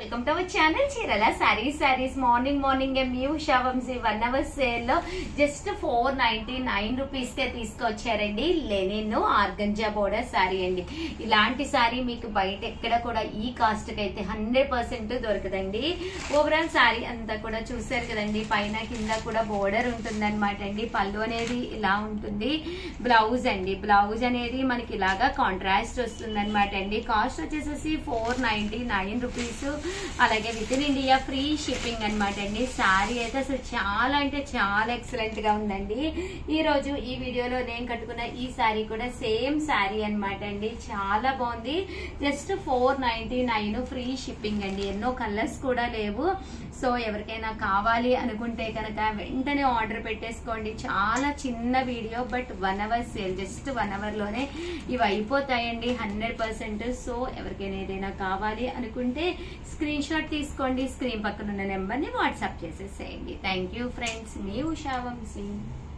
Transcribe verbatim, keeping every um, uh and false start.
Welcome to our channel చీరల sarees sarees morning morning మీ Usha Vamshi one hour sale లో just four ninety nine rupees కే తీసుకొచ్చారండి. Linen organza border sorry అండి. ఇలాంటి సారీ మీకు బయట ఎక్కడ కూడా ఈ కాస్ట్ కి అయితే హండ్రెడ్ పర్సెంట్ దొరకదండి. ఓవరాల్ సారీ అంతా కూడా చూసారు కదండి, పైన కింద కూడా బోర్డర్ ఉంటుంది అనమాట అండి. పళ్ళు అనేది ఇలా ఉంటుంది. బ్లౌజ్ అండి, బ్లౌజ్ అనేది మనకి ఇలాగా కాంట్రాస్ట్ వస్తుంది అనమాట అండి. కాస్ట్ వచ్చేసేసి ఫోర్ నైన్టీ నైన్ రూపీస్. అలాగే within India free shipping అనమాట అండి. శారీ అయితే అసలు చాలా అంటే చాలా ఎక్సలెంట్ గా ఉందండి. ఈ రోజు ఈ వీడియోలో నేను కట్టుకున్న ఈ శారీ కూడా సేమ్ శారీ అనమాట అండి. చాలా బాగుంది. Just four ninety nine free shipping అండి. ఎన్నో కలర్స్ కూడా లేవు. సో ఎవరికైనా కావాలి అనుకుంటే కనుక వెంటనే ఆర్డర్ పెట్టేసుకోండి. చాలా చిన్న video, but one hour sale, just one hour లోనే ఇవి అయిపోతాయండి హండ్రెడ్ పర్సెంట్. సో ఎవరికైనా ఏదైనా కావాలి అనుకుంటే స్క్రీన్ షాట్ తీసుకోండి. స్క్రీన్ పక్కన ఉన్న నెంబర్ ని వాట్సాప్ చేసేసేయండి. థ్యాంక్ యూ ఫ్రెండ్స్, మీ ఉషా వంశీ.